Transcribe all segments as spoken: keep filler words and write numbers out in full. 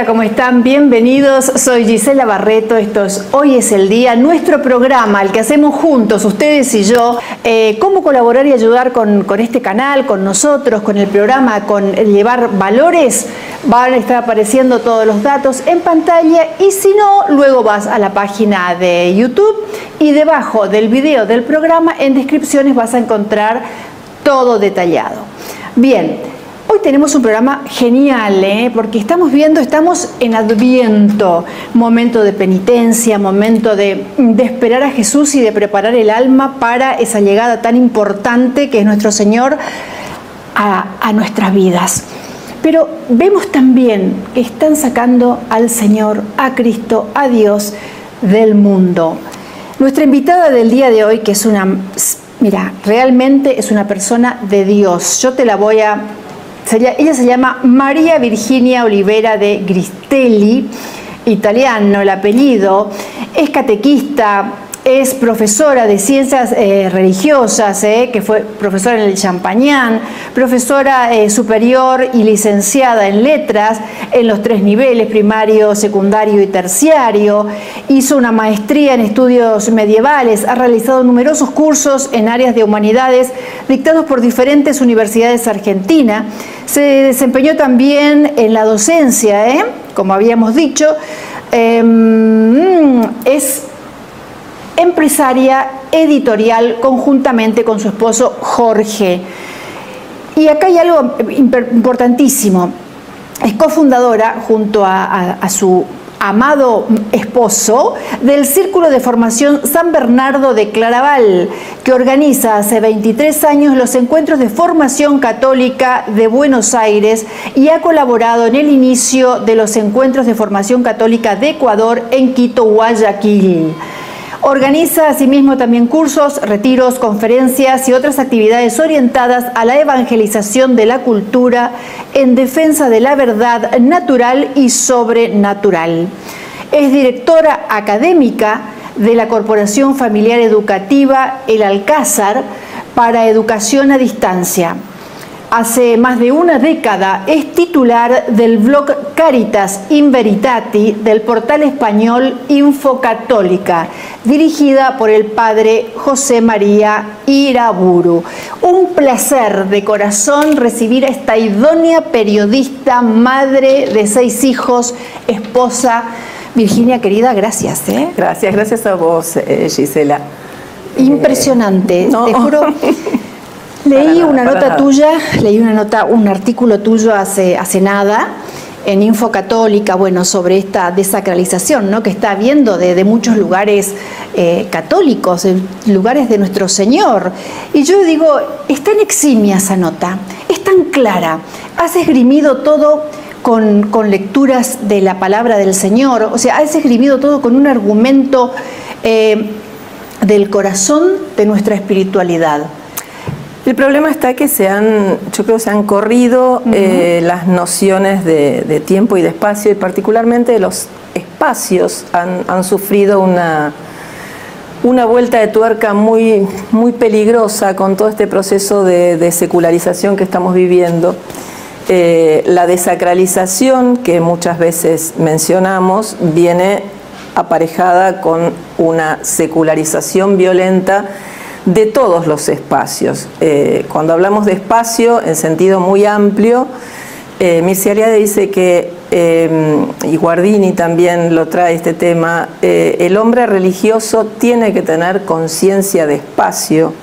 Hola, ¿cómo están? Bienvenidos. Soy Gisela Barreto. Esto es Hoy es el Día, nuestro programa, el que hacemos juntos, ustedes y yo. Eh, cómo colaborar y ayudar con, con este canal, con nosotros, con el programa, con llevar valores. Van a estar apareciendo todos los datos en pantalla y si no, luego vas a la página de YouTube y debajo del video del programa, en descripciones vas a encontrar todo detallado. Bien. Hoy tenemos un programa genial, ¿eh? Porque estamos viendo, estamos en Adviento, momento de penitencia, momento de, de esperar a Jesús y de preparar el alma para esa llegada tan importante que es nuestro Señor a, a nuestras vidas. Pero vemos también que están sacando al Señor, a Cristo, a Dios del mundo. Nuestra invitada del día de hoy, que es una, mira, realmente es una persona de Dios. Yo te la voy a... Ella se llama María Virginia Olivera de Gristelli, italiano el apellido, es catequista, es profesora de ciencias eh, religiosas, eh, que fue profesora en el Champagnat, profesora eh, superior y licenciada en letras en los tres niveles, primario, secundario y terciario. Hizo una maestría en estudios medievales, ha realizado numerosos cursos en áreas de humanidades dictados por diferentes universidades argentinas. Se desempeñó también en la docencia, eh, como habíamos dicho. Eh, es empresaria editorial conjuntamente con su esposo Jorge. Y acá hay algo importantísimo. Es cofundadora junto a, a, a su amado esposo del Círculo de Formación San Bernardo de Claraval, que organiza hace veintitrés años los encuentros de formación católica de Buenos Aires y ha colaborado en el inicio de los encuentros de formación católica de Ecuador en Quito, Guayaquil. Organiza asimismo también cursos, retiros, conferencias y otras actividades orientadas a la evangelización de la cultura en defensa de la verdad natural y sobrenatural. Es directora académica de la Corporación Familiar Educativa El Alcázar para Educación a Distancia. Hace más de una década es titular del blog Caritas in Veritati del portal español Infocatólica, dirigida por el padre José María Iraburu. Un placer de corazón recibir a esta idónea periodista, madre de seis hijos, esposa. Virginia, querida, gracias. ¿eh? Gracias, gracias a vos, eh, Gisela. Impresionante, Eh, no. te juro. Leí nada, una nota nada. tuya, leí una nota, un artículo tuyo hace, hace nada en Infocatólica, bueno, sobre esta desacralización, ¿no? Que está habiendo de, de muchos lugares eh, católicos, lugares de nuestro Señor. Y yo digo, es tan eximia esa nota, es tan clara, has esgrimido todo con, con lecturas de la palabra del Señor, o sea, has esgrimido todo con un argumento eh, del corazón de nuestra espiritualidad. El problema está que se han, yo creo que se han corrido uh-huh. eh, las nociones de, de tiempo y de espacio, y particularmente los espacios han, han sufrido una, una vuelta de tuerca muy, muy peligrosa con todo este proceso de, de secularización que estamos viviendo. Eh, la desacralización que muchas veces mencionamos viene aparejada con una secularización violenta de todos los espacios. Eh, cuando hablamos de espacio en sentido muy amplio, eh, Mircea Eliade dice que, eh, y Guardini también lo trae este tema, eh, el hombre religioso tiene que tener conciencia de espacio,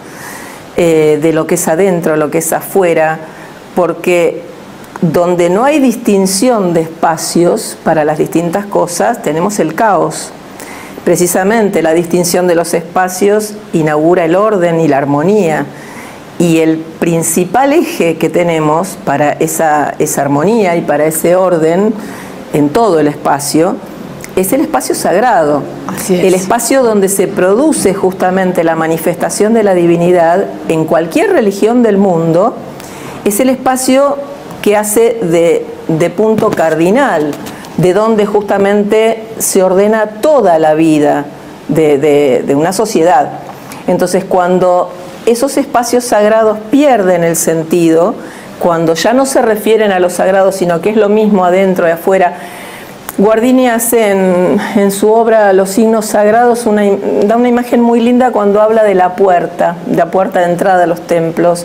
eh, de lo que es adentro, lo que es afuera, porque donde no hay distinción de espacios para las distintas cosas, tenemos el caos. Precisamente la distinción de los espacios inaugura el orden y la armonía, y el principal eje que tenemos para esa, esa armonía y para ese orden en todo el espacio es el espacio sagrado. Así es. El espacio donde se produce justamente la manifestación de la divinidad en cualquier religión del mundo, es el espacio que hace de, de punto cardinal, de donde justamente se ordena toda la vida de, de, de una sociedad. Entonces, cuando esos espacios sagrados pierden el sentido, cuando ya no se refieren a lo sagrado, sino que es lo mismo adentro y afuera, Guardini hace en, en su obra Los signos sagrados, una, da una imagen muy linda cuando habla de la puerta, de la puerta de entrada a los templos.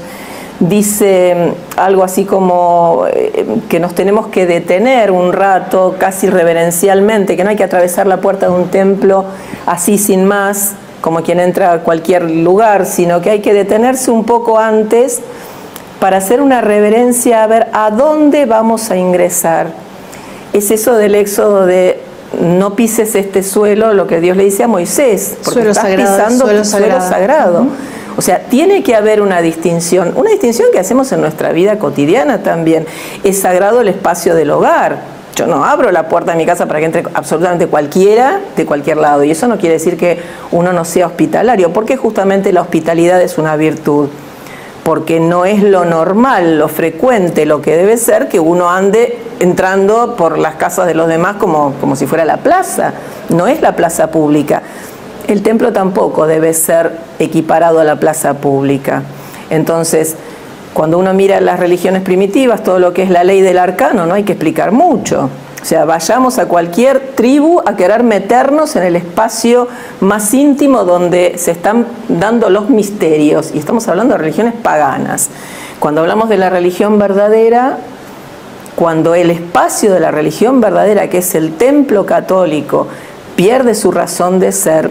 Dice algo así como eh, que nos tenemos que detener un rato, casi reverencialmente, que no hay que atravesar la puerta de un templo así sin más, como quien entra a cualquier lugar, sino que hay que detenerse un poco antes para hacer una reverencia, a ver a dónde vamos a ingresar. Es eso del éxodo de no pises este suelo, lo que Dios le dice a Moisés, porque suelo estás sagrado, pisando suelo suelo sagrado. sagrado. Uh-huh. O sea, tiene que haber una distinción, una distinción que hacemos en nuestra vida cotidiana también. Es sagrado el espacio del hogar. Yo no abro la puerta de mi casa para que entre absolutamente cualquiera de cualquier lado. Y eso no quiere decir que uno no sea hospitalario, porque justamente la hospitalidad es una virtud. Porque no es lo normal, lo frecuente, lo que debe ser que uno ande entrando por las casas de los demás como, como si fuera la plaza. No es la plaza pública. El templo tampoco debe ser equiparado a la plaza pública. Entonces, cuando uno mira las religiones primitivas, todo lo que es la ley del arcano, no hay que explicar mucho. O sea, vayamos a cualquier tribu a querer meternos en el espacio más íntimo donde se están dando los misterios. Y estamos hablando de religiones paganas. Cuando hablamos de la religión verdadera, cuando el espacio de la religión verdadera, que es el templo católico, pierde su razón de ser,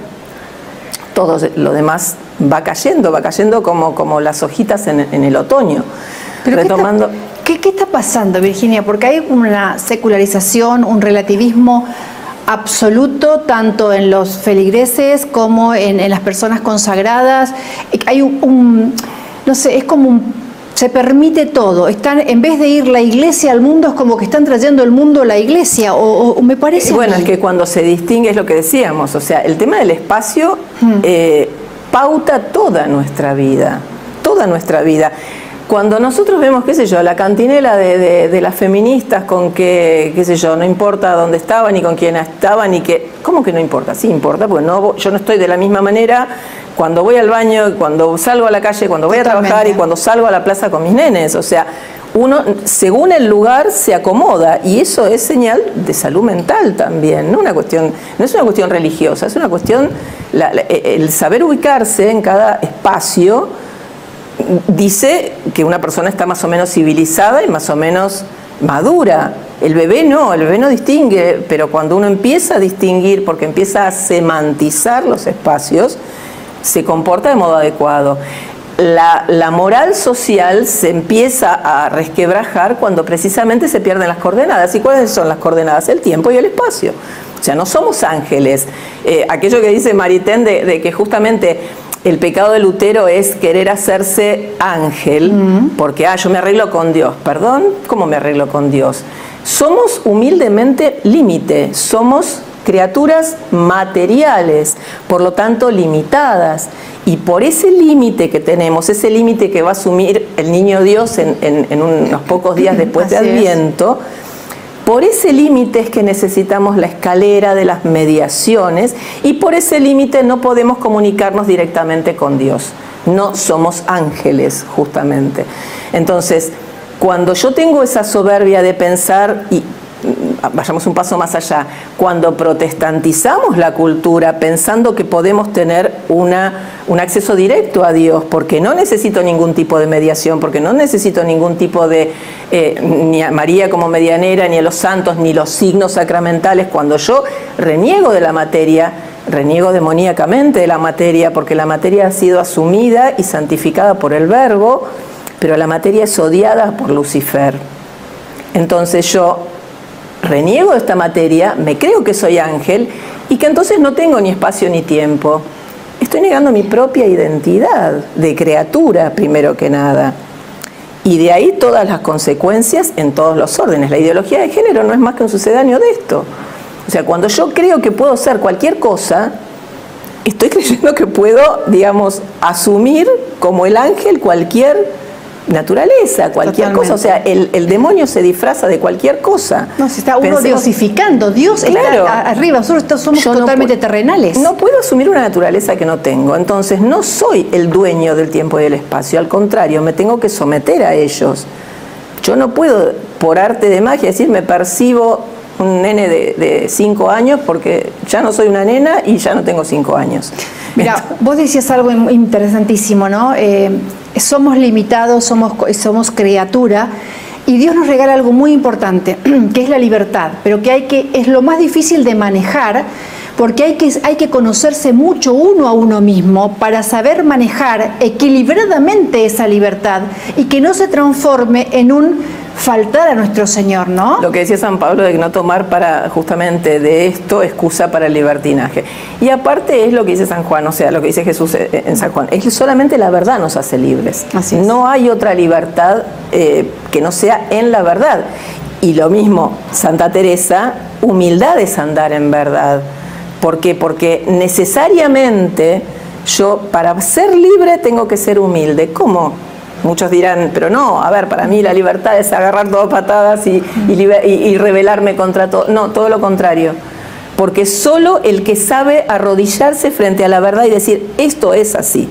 todo lo demás va cayendo, va cayendo como, como las hojitas en, en el otoño. Pero Retomando... ¿qué está, qué, ¿Qué está pasando, Virginia? Porque hay una secularización, un relativismo absoluto, tanto en los feligreses como en, en las personas consagradas. Hay un, un, no sé, es como un... se permite todo. Están, en vez de ir la iglesia al mundo, es como que están trayendo el mundo a la iglesia, o, o me parece... Bueno, es que cuando se distingue es lo que decíamos, o sea, el tema del espacio hmm. eh, pauta toda nuestra vida, toda nuestra vida. Cuando nosotros vemos, qué sé yo, la cantinela de, de, de las feministas con que, qué sé yo, no importa dónde estaban, ni con quién estaban, ni que... ¿Cómo que no importa? Sí importa, porque no, yo no estoy de la misma manera cuando voy al baño, cuando salgo a la calle, cuando voy Totalmente. a trabajar y cuando salgo a la plaza con mis nenes. O sea, uno, según el lugar, se acomoda, y eso es señal de salud mental también, no una cuestión, no es una cuestión religiosa, es una cuestión, la, la, el saber ubicarse en cada espacio dice que una persona está más o menos civilizada y más o menos madura. El bebé no, el bebé no distingue, pero cuando uno empieza a distinguir, porque empieza a semantizar los espacios, se comporta de modo adecuado. La, la moral social se empieza a resquebrajar cuando precisamente se pierden las coordenadas. ¿Y cuáles son las coordenadas? El tiempo y el espacio. O sea, no somos ángeles. Eh, aquello que dice Maritain de, de que justamente el pecado de Lutero es querer hacerse ángel, uh-huh. porque, ah, yo me arreglo con Dios. Perdón, ¿cómo me arreglo con Dios? Somos humildemente límite, somos criaturas materiales, por lo tanto limitadas. Y por ese límite que tenemos, ese límite que va a asumir el niño Dios en, en, en unos pocos días después de Adviento, por ese límite es que necesitamos la escalera de las mediaciones, y por ese límite no podemos comunicarnos directamente con Dios. No somos ángeles, justamente. Entonces, cuando yo tengo esa soberbia de pensar, y vayamos un paso más allá, cuando protestantizamos la cultura pensando que podemos tener una, un acceso directo a Dios, porque no necesito ningún tipo de mediación, porque no necesito ningún tipo de, eh, ni a María como medianera, ni a los santos, ni los signos sacramentales, cuando yo reniego de la materia, reniego demoníacamente de la materia, porque la materia ha sido asumida y santificada por el Verbo, pero la materia es odiada por Lucifer. Entonces yo reniego de esta materia, me creo que soy ángel y que entonces no tengo ni espacio ni tiempo. Estoy negando mi propia identidad de criatura, primero que nada. Y de ahí todas las consecuencias en todos los órdenes. La ideología de género no es más que un sucedáneo de esto. O sea, cuando yo creo que puedo ser cualquier cosa, estoy creyendo que puedo, digamos, asumir como el ángel cualquier naturaleza, cualquier Totalmente. cosa. O sea, el, el demonio se disfraza de cualquier cosa. No, se está uno Pensemos, diosificando. Dios claro, está arriba, nosotros somos no totalmente pu terrenales. No puedo asumir una naturaleza que no tengo. Entonces, no soy el dueño del tiempo y del espacio. Al contrario, me tengo que someter a ellos. Yo no puedo, por arte de magia, decir, me percibo un nene de, de cinco años porque ya no soy una nena y ya no tengo cinco años. Mira, Entonces, vos decías algo interesantísimo, ¿no? Eh, somos limitados, somos, somos criatura. Y Dios nos regala algo muy importante, que es la libertad, pero que, hay que es lo más difícil de manejar, porque hay que, hay que conocerse mucho uno a uno mismo para saber manejar equilibradamente esa libertad y que no se transforme en un faltar a nuestro Señor, ¿no? Lo que decía San Pablo de no tomar para justamente de esto excusa para el libertinaje. Y aparte es lo que dice San Juan, o sea, lo que dice Jesús en San Juan, es que solamente la verdad nos hace libres. Así es. No hay otra libertad eh, que no sea en la verdad. Y lo mismo, Santa Teresa, humildad es andar en verdad. ¿Por qué? Porque necesariamente yo para ser libre tengo que ser humilde. ¿Cómo? Muchos dirán, pero no, a ver, para mí la libertad es agarrar todo patadas y, y, y, y rebelarme contra todo. No, todo lo contrario. Porque solo el que sabe arrodillarse frente a la verdad y decir, esto es así.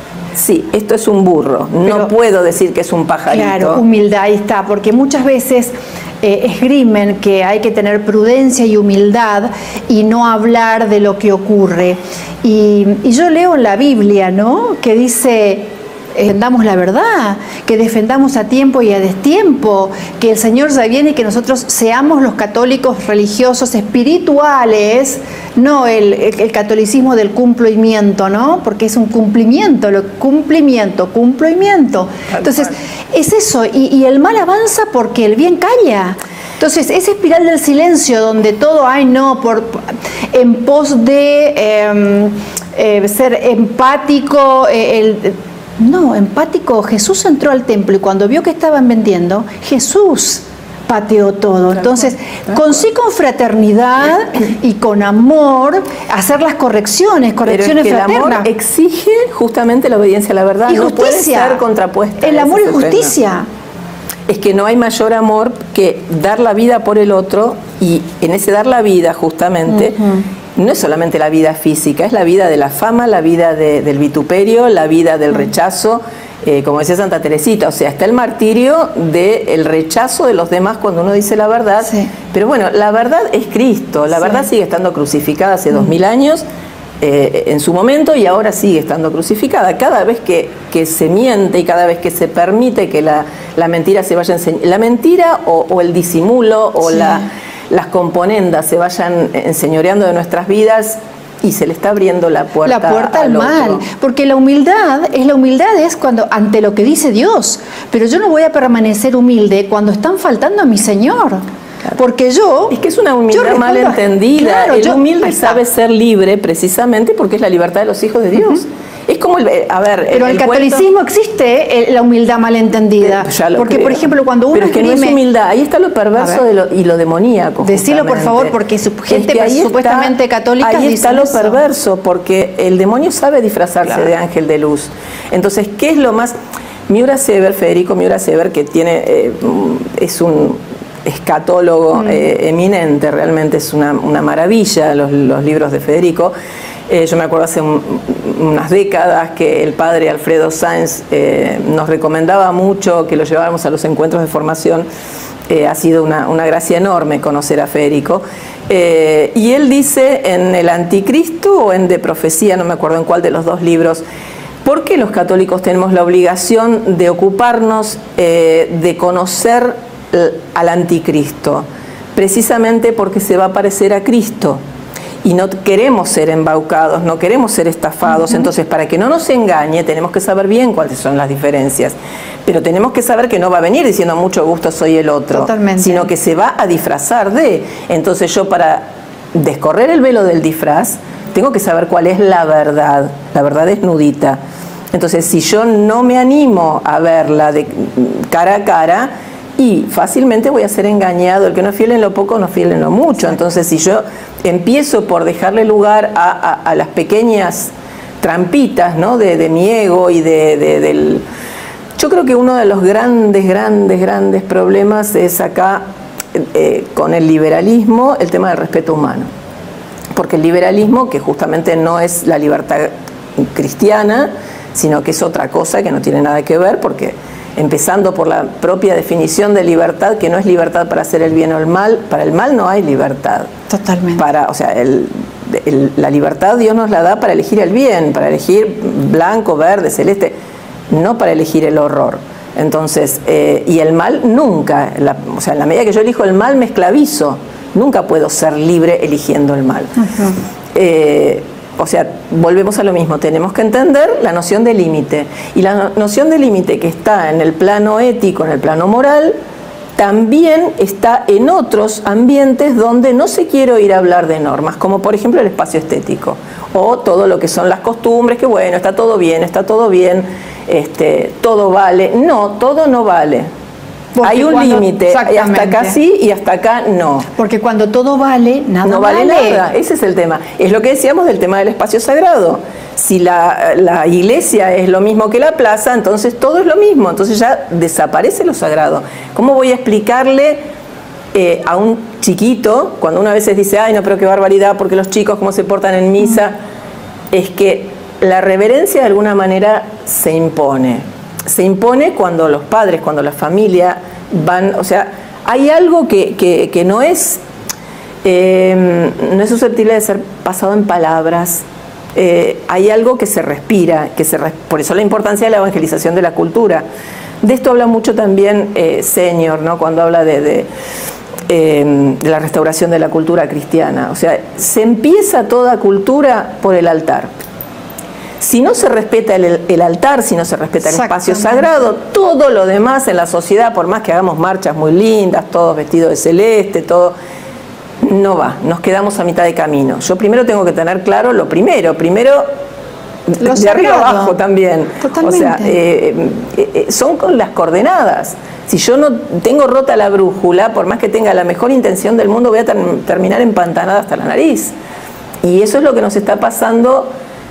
Sí, esto es un burro, pero no puedo decir que es un pajarito. Claro, humildad, ahí está, porque muchas veces eh, esgrimen que hay que tener prudencia y humildad y no hablar de lo que ocurre. Y, y yo leo en la Biblia, ¿no?, que dice... defendamos la verdad, que defendamos a tiempo y a destiempo, que el Señor ya viene y que nosotros seamos los católicos religiosos espirituales, no el, el, el catolicismo del cumplimiento, ¿no? Porque es un cumplimiento, lo, cumplimiento, cumplimiento. Entonces, es eso, y, y el mal avanza porque el bien calla. Entonces, esa espiral del silencio donde todo, ay no, por, en pos de eh, eh, ser empático, eh, el... No, empático, Jesús entró al templo y cuando vio que estaban vendiendo, Jesús pateó todo. Entonces, con sí con fraternidad y con amor, hacer las correcciones, correcciones Pero es que fraternas. el amor exige justamente la obediencia a la verdad, y no justicia. Puede ser contrapuesta. El amor y justicia. Es que no hay mayor amor que dar la vida por el otro, y en ese dar la vida justamente... Uh-huh. No es solamente la vida física, es la vida de la fama, la vida de, del vituperio, la vida del rechazo, eh, como decía Santa Teresita, o sea, está el martirio del rechazo de los demás cuando uno dice la verdad, sí. Pero bueno, la verdad es Cristo, la sí. verdad sigue estando crucificada hace mm. dos mil años, eh, en su momento, y ahora sigue estando crucificada. Cada vez que, que se miente y cada vez que se permite que la, la mentira se vaya enseñando, la mentira o, o el disimulo o sí. la... las componendas se vayan enseñoreando de nuestras vidas y se le está abriendo la puerta, la puerta al, al mal, porque la humildad es la humildad es cuando ante lo que dice Dios, pero yo no voy a permanecer humilde cuando están faltando a mi Señor. Claro. Porque yo... Es que es una humildad mal entendida. Claro, el yo, humilde sabe ser libre precisamente porque es la libertad de los hijos de Dios. Uh-huh. Es como el, a ver, pero en el, el catolicismo cuento, existe la humildad malentendida, porque creo. Por ejemplo cuando uno pero es que esgrime, no es humildad, ahí está lo perverso de lo, y lo demoníaco. Decilo por favor, porque su gente es que supuestamente está, católica ahí está lo eso. perverso, porque el demonio sabe disfrazarse claro. de ángel de luz. Entonces, ¿qué es lo más? Miura Sever, Federico Miura Sever, que tiene eh, es un escatólogo mm. eh, eminente, realmente es una, una maravilla los, los libros de Federico. Eh, yo me acuerdo hace un, unas décadas que el padre Alfredo Sáenz eh, nos recomendaba mucho que lo lleváramos a los encuentros de formación. Eh, ha sido una, una gracia enorme conocer a Federico. Eh, y él dice en El Anticristo o en De Profecía, no me acuerdo en cuál de los dos libros, ¿por qué los católicos tenemos la obligación de ocuparnos eh, de conocer al Anticristo? Precisamente porque se va a parecer a Cristo. Y no queremos ser embaucados, no queremos ser estafados. Uh-huh. Entonces, para que no nos engañe, tenemos que saber bien cuáles son las diferencias. Pero tenemos que saber que no va a venir diciendo mucho gusto soy el otro. Totalmente. Sino que se va a disfrazar de. Entonces yo, para descorrer el velo del disfraz, tengo que saber cuál es la verdad. La verdad desnudita. Entonces, si yo no me animo a verla de cara a cara, y fácilmente voy a ser engañado. El que no es fiel en lo poco, no es fiel en lo mucho. Entonces, si yo empiezo por dejarle lugar a, a, a las pequeñas trampitas, ¿no? de, de mi ego y de, de, del... Yo creo que uno de los grandes, grandes, grandes problemas es acá, eh, con el liberalismo, el tema del respeto humano. Porque el liberalismo, que justamente no es la libertad cristiana, sino que es otra cosa que no tiene nada que ver, porque empezando por la propia definición de libertad, que no es libertad para hacer el bien o el mal. Para el mal no hay libertad. Totalmente. Para, o sea, el, el, la libertad Dios nos la da para elegir el bien, para elegir blanco, verde, celeste, no para elegir el horror. Entonces, eh, y el mal nunca, la, o sea, en la medida que yo elijo el mal me esclavizo, nunca puedo ser libre eligiendo el mal. Uh-huh. eh, O sea, volvemos a lo mismo, tenemos que entender la noción de límite. Y la noción de límite que está en el plano ético, en el plano moral, también está en otros ambientes donde no se quiere oír hablar de normas, como por ejemplo el espacio estético, o todo lo que son las costumbres, que bueno, está todo bien, está todo bien, este, todo vale. No, todo no vale. Porque hay un límite, y hasta acá sí y hasta acá no. Porque cuando todo vale, nada no vale. No vale nada, ese es el tema. Es lo que decíamos del tema del espacio sagrado. Si la, la iglesia es lo mismo que la plaza, entonces todo es lo mismo, entonces ya desaparece lo sagrado. ¿Cómo voy a explicarle eh, a un chiquito, cuando uno a veces dice, ay no, pero qué barbaridad, porque los chicos cómo se portan en misa? Mm. Es que la reverencia de alguna manera se impone. Se impone cuando los padres, cuando la familia van, o sea, hay algo que, que, que no es eh, no es susceptible de ser pasado en palabras. Eh, hay algo que se respira, que se res, por eso la importancia de la evangelización de la cultura. De esto habla mucho también eh, Señor, ¿no? Cuando habla de, de, eh, de la restauración de la cultura cristiana. O sea, se empieza toda cultura por el altar. Si no se respeta el, el altar, si no se respeta el espacio sagrado, todo lo demás en la sociedad, por más que hagamos marchas muy lindas, todos vestidos de celeste, todo, no va, nos quedamos a mitad de camino. Yo primero tengo que tener claro lo primero, primero lo de arriba abajo también. Totalmente. O sea, eh, eh, son con las coordenadas. Si yo no tengo rota la brújula, por más que tenga la mejor intención del mundo, voy a ter terminar empantanada hasta la nariz. Y eso es lo que nos está pasando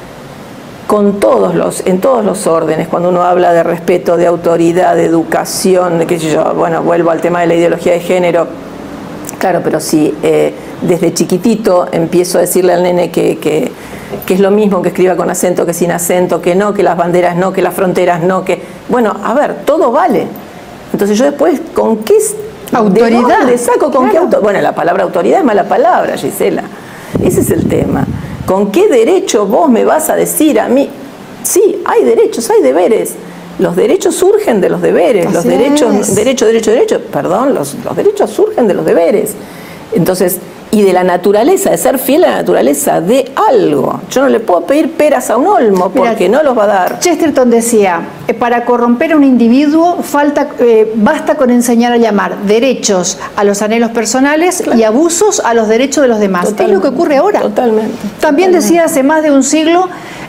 con todos los, en todos los órdenes, cuando uno habla de respeto, de autoridad, de educación, de qué sé yo, bueno, vuelvo al tema de la ideología de género. Claro, pero si eh, desde chiquitito empiezo a decirle al nene que, que, que es lo mismo que escriba con acento que sin acento, que no, que las banderas no, que las fronteras no, que... Bueno, a ver, todo vale. Entonces yo después, ¿con qué autoridad? ¿De dónde saco? ¿Con claro. qué auto? Bueno, la palabra autoridad es mala palabra, Gisela. Ese es el tema. ¿Con qué derecho vos me vas a decir a mí? Sí, hay derechos, hay deberes. Los derechos surgen de los deberes. Así los derechos, es. derecho, derecho, derecho, perdón, los, los derechos surgen de los deberes. Entonces, y de la naturaleza, de ser fiel a la naturaleza de algo. Yo no le puedo pedir peras a un olmo porque Mira, no los va a dar. Chesterton decía, eh, para corromper a un individuo falta, eh, basta con enseñar a llamar derechos a los anhelos personales claro. y abusos a los derechos de los demás. Totalmente, es lo que ocurre ahora. Totalmente. También totalmente. decía hace más de un siglo,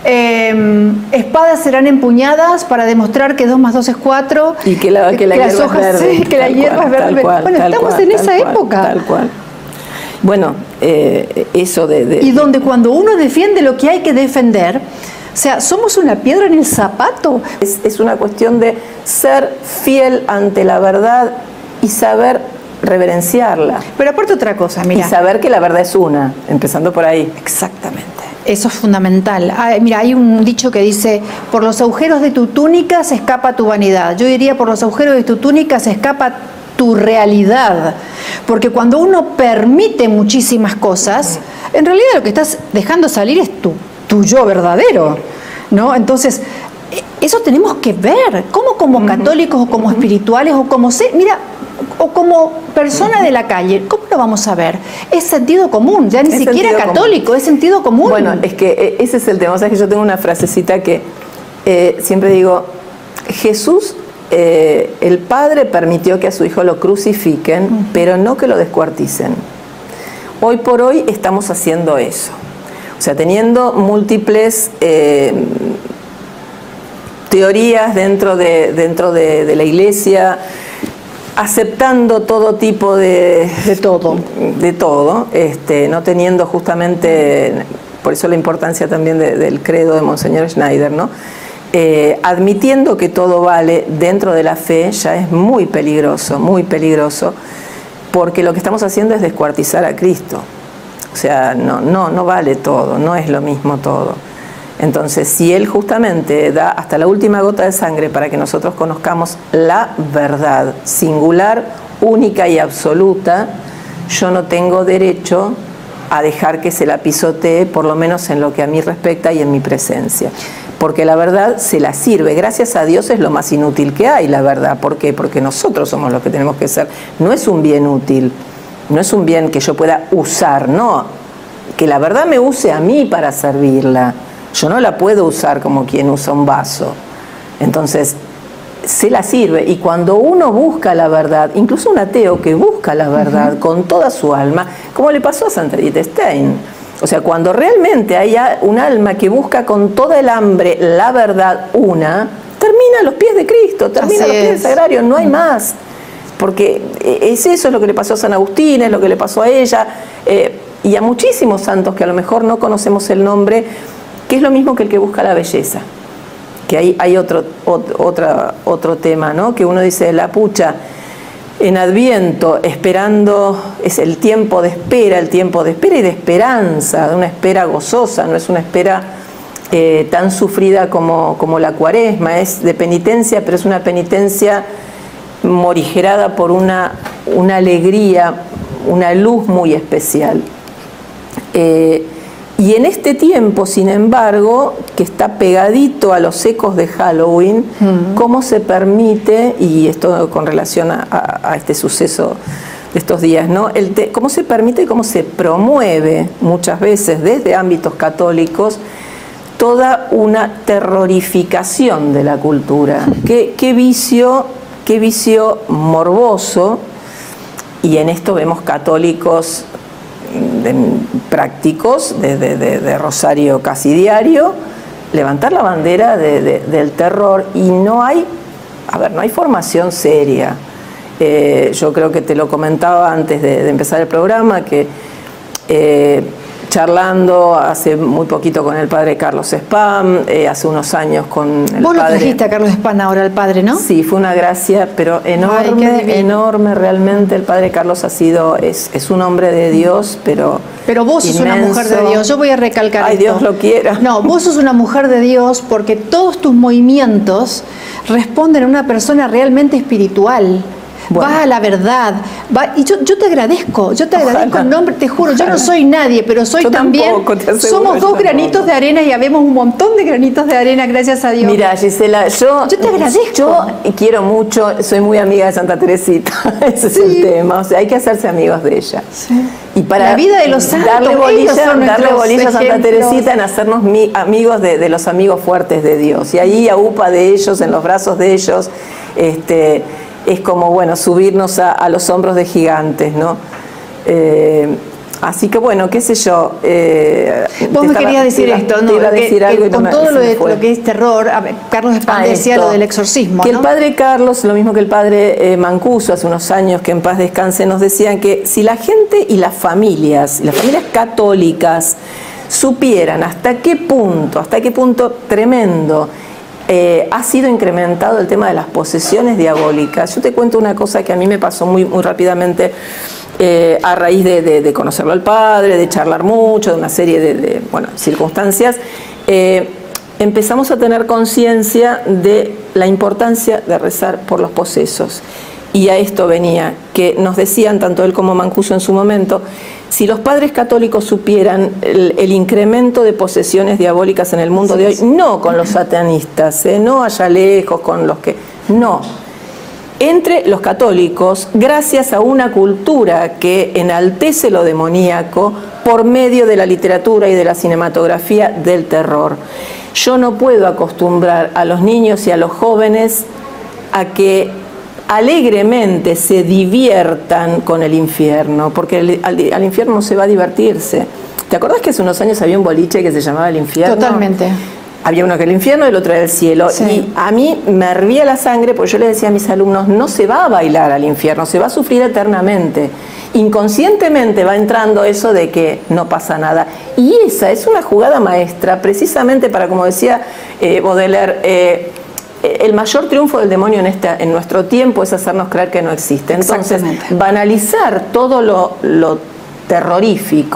eh, espadas serán empuñadas para demostrar que dos más dos es cuatro. Y que la, que la que hierba hojas, es verde. Sí, que la hierba es verde. Cual, bueno, estamos cual, en esa cual, época. Tal cual. Bueno, eh, eso de, de... Y donde cuando uno defiende lo que hay que defender, o sea, somos una piedra en el zapato. Es, es una cuestión de ser fiel ante la verdad y saber reverenciarla. Pero aparte otra cosa, mira. Y saber que la verdad es una, empezando por ahí. Exactamente. Eso es fundamental. Ah, mira, hay un dicho que dice, por los agujeros de tu túnica se escapa tu vanidad. Yo diría, por los agujeros de tu túnica se escapa tu realidad, porque cuando uno permite muchísimas cosas, en realidad lo que estás dejando salir es tu, tu yo verdadero, ¿no? Entonces, eso tenemos que ver, cómo como uh-huh. católicos o como uh-huh. espirituales o como se, mira, o como persona uh-huh. de la calle, ¿cómo lo vamos a ver? Es sentido común, ya ni es siquiera católico, común. Es sentido común. Bueno, es que ese es el tema, o sea, que yo tengo una frasecita que eh, siempre digo, Jesús Eh, el Padre permitió que a su Hijo lo crucifiquen, uh-huh. pero no que lo descuarticen. Hoy por hoy estamos haciendo eso. O sea, teniendo múltiples eh, teorías dentro de, dentro de, de la Iglesia, aceptando todo tipo de... De todo. De todo, este, no teniendo justamente... Por eso la importancia también de, del credo de Monseñor Schneider, ¿no? Eh, admitiendo que todo vale dentro de la fe, ya es muy peligroso, muy peligroso, porque lo que estamos haciendo es descuartizar a Cristo. O sea, no, no, no vale todo, no es lo mismo todo. Entonces, si Él justamente da hasta la última gota de sangre para que nosotros conozcamos la verdad singular, única y absoluta, yo no tengo derecho a dejar que se la pisotee, por lo menos en lo que a mí respecta y en mi presencia. Porque la verdad se la sirve. Gracias a Dios es lo más inútil que hay, la verdad. ¿Por qué? Porque nosotros somos los que tenemos que ser. No es un bien útil, no es un bien que yo pueda usar, no. Que la verdad me use a mí para servirla. Yo no la puedo usar como quien usa un vaso. Entonces, se la sirve. Y cuando uno busca la verdad, incluso un ateo que busca la verdad uh-huh. con toda su alma, como le pasó a Santa Edith Stein. O sea, cuando realmente hay un alma que busca con toda el hambre la verdad una, termina a los pies de Cristo, termina Así a los pies del Sagrario, no hay uh-huh. más. Porque es eso es lo que le pasó a San Agustín, es lo que le pasó a ella, eh, y a muchísimos santos que a lo mejor no conocemos el nombre, que es lo mismo que el que busca la belleza. Que hay, hay otro, otro, otra, otro tema, ¿no? Que uno dice, la pucha, en Adviento, esperando, es el tiempo de espera, el tiempo de espera y de esperanza, de una espera gozosa, no es una espera eh, tan sufrida como, como la Cuaresma, es de penitencia, pero es una penitencia morigerada por una, una alegría, una luz muy especial. Eh, Y en este tiempo, sin embargo, que está pegadito a los ecos de Halloween, uh-huh. cómo se permite, y esto con relación a, a, a este suceso de estos días, ¿no? El te, cómo se permite y cómo se promueve muchas veces desde ámbitos católicos toda una terrorificación de la cultura. ¿Qué, qué vicio, qué vicio morboso, y en esto vemos católicos De, prácticos de, de, de, de rosario casi diario, levantar la bandera de, de, del terror, y no hay, a ver, no hay formación seria. Eh, yo creo que te lo comentaba antes de, de empezar el programa, que eh, charlando hace muy poquito con el padre Carlos Spam, eh, hace unos años con el Vos padre... lo trajiste a Carlos Spam ahora, el padre, ¿no? Sí, fue una gracia, pero enorme, Ay, enorme realmente. El padre Carlos ha sido, es, es un hombre de Dios, pero Pero vos sos inmenso. Una mujer de Dios, yo voy a recalcar Ay, esto. Dios lo quiera. No, vos sos una mujer de Dios porque todos tus movimientos responden a una persona realmente espiritual. Bueno. Vas a la verdad, va, y yo, yo te agradezco, yo te agradezco Ojalá. En nombre, te juro, Ojalá. Yo no soy nadie, pero soy yo también, tampoco, te aseguro, somos dos granitos tampoco. De arena y habemos un montón de granitos de arena, gracias a Dios. Mira, Gisela, yo, yo te agradezco. Yo quiero mucho, soy muy amiga de Santa Teresita, ese sí. es el tema, o sea, hay que hacerse amigos de ella. Sí. Y para la vida de los santos, darle bolilla, darle bolilla a Santa ejemplos. Teresita en hacernos mi, amigos de, de los amigos fuertes de Dios, y ahí a upa de ellos, en los brazos de ellos, este... es como, bueno, subirnos a, a los hombros de gigantes, ¿no? Eh, así que, bueno, qué sé yo. Eh, Vos me querías decir iba, esto, ¿no? Iba a decir que, algo que y no con me, todo lo, de, fue. lo que es terror, a ver, Carlos Spam ah, decía esto, lo del exorcismo, que ¿no? el padre Carlos, lo mismo que el padre eh, Mancuso, hace unos años, que en paz descanse, nos decían que si la gente y las familias, las familias católicas, supieran hasta qué punto, hasta qué punto tremendo, Eh, ha sido incrementado el tema de las posesiones diabólicas. Yo te cuento una cosa que a mí me pasó muy, muy rápidamente eh, a raíz de, de, de conocerlo al padre, de charlar mucho, de una serie de, de bueno, circunstancias. Eh, empezamos a tener conciencia de la importancia de rezar por los posesos. Y a esto venía, que nos decían, tanto él como Mancuso en su momento, si los padres católicos supieran el, el incremento de posesiones diabólicas en el mundo de hoy, no con los satanistas, ¿eh? No allá lejos con los que... No. Entre los católicos, gracias a una cultura que enaltece lo demoníaco por medio de la literatura y de la cinematografía del terror. Yo no puedo acostumbrar a los niños y a los jóvenes a que alegremente se diviertan con el infierno, porque el, al, al infierno no se va a divertirse. ¿Te acordás que hace unos años había un boliche que se llamaba El Infierno? Totalmente. Había uno que era el infierno y el otro era el cielo. Sí. Y a mí me hervía la sangre porque yo le decía a mis alumnos, no se va a bailar al infierno, se va a sufrir eternamente. Inconscientemente va entrando eso de que no pasa nada. Y esa es una jugada maestra, precisamente para, como decía eh, Baudelaire, eh, el mayor triunfo del demonio en, esta, en nuestro tiempo es hacernos creer que no existe. Entonces, banalizar todo lo, lo terrorífico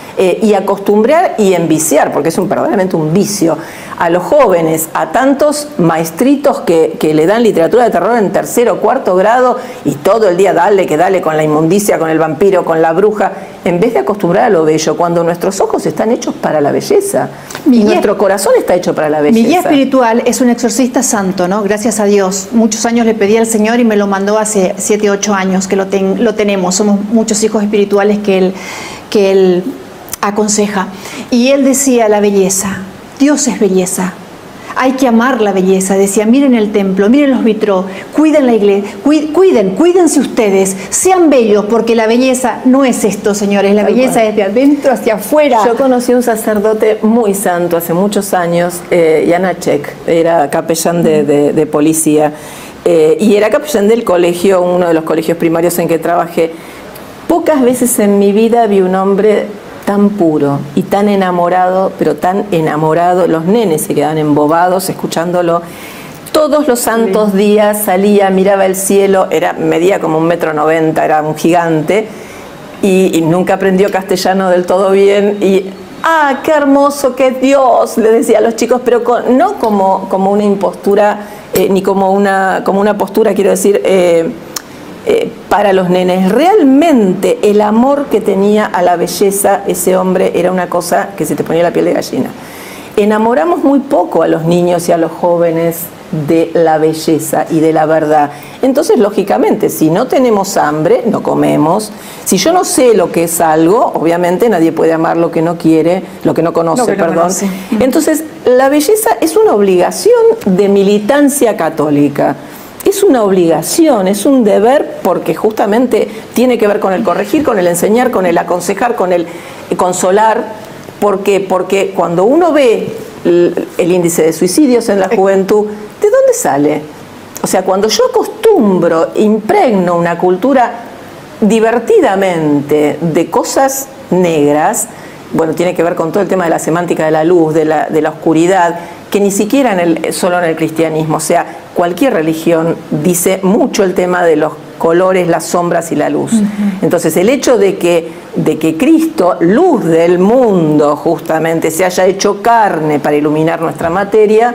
eh, y acostumbrar y enviciar, porque es un, verdaderamente un vicio, a los jóvenes, a tantos maestritos que, que le dan literatura de terror en tercero o cuarto grado y todo el día dale, que dale con la inmundicia, con el vampiro, con la bruja, en vez de acostumbrar a lo bello, cuando nuestros ojos están hechos para la belleza Mi y guía, nuestro corazón está hecho para la belleza. Mi guía espiritual es un exorcista santo, ¿no? Gracias a Dios. Muchos años le pedí al Señor y me lo mandó hace siete, ocho años que lo, ten, lo tenemos. Somos muchos hijos espirituales que él, que él aconseja. Y él decía la belleza. Dios es belleza. Hay que amar la belleza. Decía, miren el templo, miren los vitrós, cuiden la iglesia, cuiden, cuídense ustedes, sean bellos, porque la belleza no es esto, señores, la Tal belleza cual. es de adentro hacia afuera. Yo conocí un sacerdote muy santo hace muchos años, eh, Janacek, era capellán de, de, de policía, eh, y era capellán del colegio, uno de los colegios primarios en que trabajé. Pocas veces en mi vida vi un hombre tan puro y tan enamorado, pero tan enamorado, los nenes se quedaban embobados escuchándolo. Todos los santos días salía, miraba el cielo, era, medía como un metro noventa, era un gigante, y, y nunca aprendió castellano del todo bien, y ¡ah, qué hermoso, qué Dios!, le decía a los chicos, pero con, no como, como una impostura, eh, ni como una, como una postura, quiero decir, eh, Eh, para los nenes. Realmente el amor que tenía a la belleza ese hombre era una cosa que se te ponía la piel de gallina. Enamoramos muy poco a los niños y a los jóvenes de la belleza y de la verdad. Entonces, lógicamente, si no tenemos hambre, no comemos. Si yo no sé lo que es algo, obviamente nadie puede amar lo que no quiere, lo que no conoce, Lo que no perdón. conoce. Entonces, la belleza es una obligación de militancia católica. Es una obligación, es un deber, porque justamente tiene que ver con el corregir, con el enseñar, con el aconsejar, con el consolar. ¿Por qué? Porque cuando uno ve el, el índice de suicidios en la juventud, ¿de dónde sale? O sea, cuando yo acostumbro, impregno una cultura divertidamente de cosas negras, bueno, tiene que ver con todo el tema de la semántica de la luz, de la, de la oscuridad, que ni siquiera en el, solo en el cristianismo, o sea, cualquier religión dice mucho el tema de los colores, las sombras y la luz. Uh-huh. Entonces, el hecho de que, de que Cristo, luz del mundo, justamente, se haya hecho carne para iluminar nuestra materia,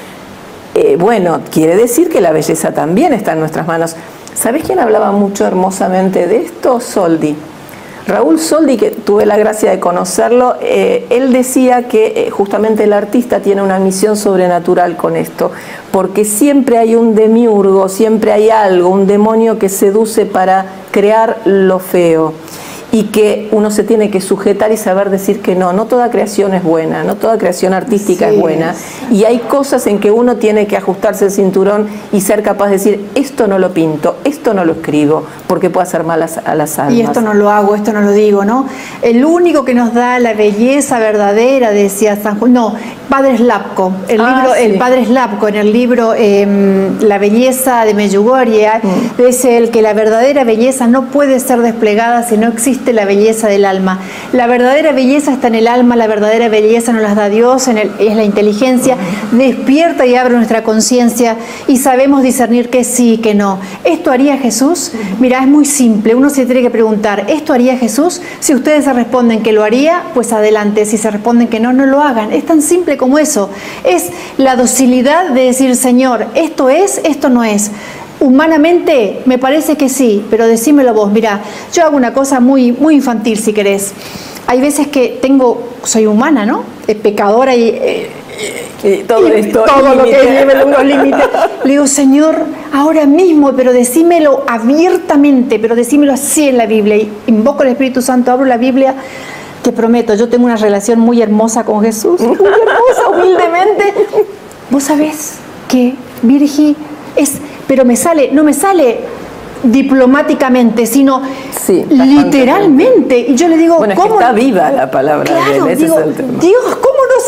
eh, bueno, quiere decir que la belleza también está en nuestras manos. ¿Sabés quién hablaba mucho hermosamente de esto? Soldi. Raúl Soldi, que tuve la gracia de conocerlo, eh, él decía que eh, justamente el artista tiene una misión sobrenatural con esto, porque siempre hay un demiurgo, siempre hay algo, un demonio que seduce para crear lo feo, y que uno se tiene que sujetar y saber decir que no, no toda creación es buena, no toda creación artística sí, es buena, y hay cosas en que uno tiene que ajustarse el cinturón y ser capaz de decir, esto no lo pinto, esto no lo escribo, porque puede hacer mal a, a las almas. Y esto no lo hago, esto no lo digo, ¿no? El único que nos da la belleza verdadera, decía San Juan, no, Padre Slapko, el, ah, libro, sí. el Padre Slapko, en el libro eh, La belleza de Medjugorje, mm. dice él que la verdadera belleza no puede ser desplegada si no existe la belleza del alma. La verdadera belleza está en el alma, la verdadera belleza nos las da Dios, en el, es la inteligencia, despierta y abre nuestra conciencia y sabemos discernir que sí y que no. ¿Esto haría Jesús? Mira, es muy simple, uno se tiene que preguntar, ¿esto haría Jesús? Si ustedes se responden que lo haría, pues adelante, si se responden que no, no lo hagan. Es tan simple como eso. Es la docilidad de decir, Señor, esto es, esto no es. Humanamente me parece que sí, pero decímelo vos. Mira, yo hago una cosa muy, muy infantil si querés. Hay veces que tengo, soy humana, ¿no? Es pecadora y, eh, y todo y esto, todo lo que lleve unos límites. Le digo, Señor, ahora mismo, pero decímelo abiertamente, pero decímelo así en la Biblia. Y invoco al Espíritu Santo, abro la Biblia. Te prometo, yo tengo una relación muy hermosa con Jesús, muy hermosa, humildemente. Vos sabés que Virgi es, pero me sale, no me sale diplomáticamente, sino sí, literalmente. Y yo le digo, bueno, es ¿cómo? Que está viva la palabra claro, de él, ese digo, es el tema. Dios, ¿cómo no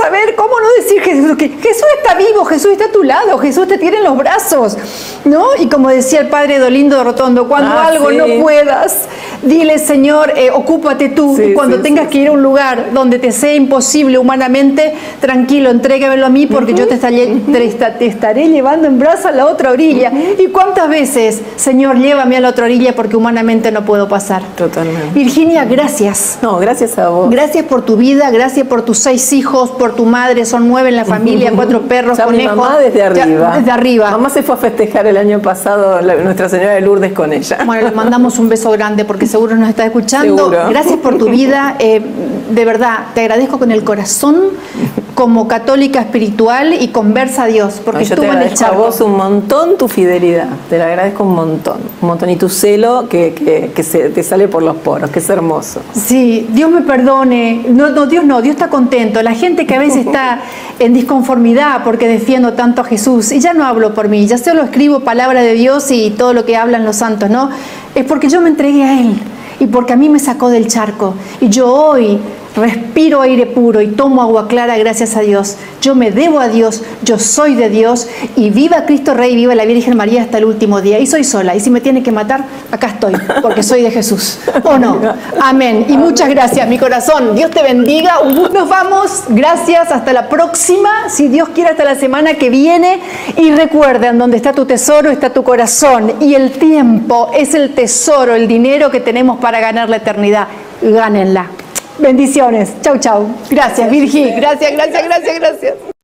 saber, cómo no decir Jesús, que Jesús está vivo, Jesús está a tu lado, Jesús te tiene en los brazos, ¿no? Y como decía el padre Dolindo Rotondo, cuando ah, algo sí. no puedas, dile, Señor, eh, ocúpate tú. Sí, y cuando sí, tengas sí, que ir a un lugar donde te sea imposible humanamente, tranquilo, entrégamelo a mí porque uh-huh. yo te estaré, te, te estaré llevando en brazos a la otra orilla. Uh-huh. ¿Y cuántas veces, Señor, llévame a la otra orilla porque humanamente no puedo pasar? Totalmente. Virginia, gracias. No, gracias a vos. Gracias por tu vida, gracias por tus seis hijos, por tu madre, son nueve en la familia, cuatro perros, ya conejos. Mi mamá desde arriba. Ya, desde arriba. Mamá se fue a festejar el año pasado la, Nuestra Señora de Lourdes con ella. Bueno, le mandamos un beso grande porque seguro nos está escuchando. Seguro. Gracias por tu vida. Eh, de verdad, te agradezco con el corazón como católica espiritual y conversa a Dios, porque no, yo estuvo te en el agradezco charco. a vos un montón tu fidelidad, te lo agradezco un montón, un montón, y tu celo que, que, que se, te sale por los poros, que es hermoso. Sí, Dios me perdone, no, no, Dios no, Dios está contento, la gente que a veces está en disconformidad porque defiendo tanto a Jesús, y ya no hablo por mí, ya solo escribo palabra de Dios y todo lo que hablan los santos, ¿no? Es porque yo me entregué a Él, y porque a mí me sacó del charco, y yo hoy respiro aire puro y tomo agua clara gracias a Dios. Yo me debo a Dios, yo soy de Dios, y viva Cristo Rey, viva la Virgen María hasta el último día. Y soy sola, y si me tiene que matar, acá estoy, porque soy de Jesús. ¿O no? Amén. Y muchas gracias, mi corazón. Dios te bendiga. Nos vamos. Gracias. Hasta la próxima. Si Dios quiere, hasta la semana que viene. Y recuerden, donde está tu tesoro, está tu corazón. Y el tiempo es el tesoro, el dinero que tenemos para ganar la eternidad. Gánenla. Bendiciones. Chau, chau. Gracias, Virgi. Gracias, gracias, gracias, gracias.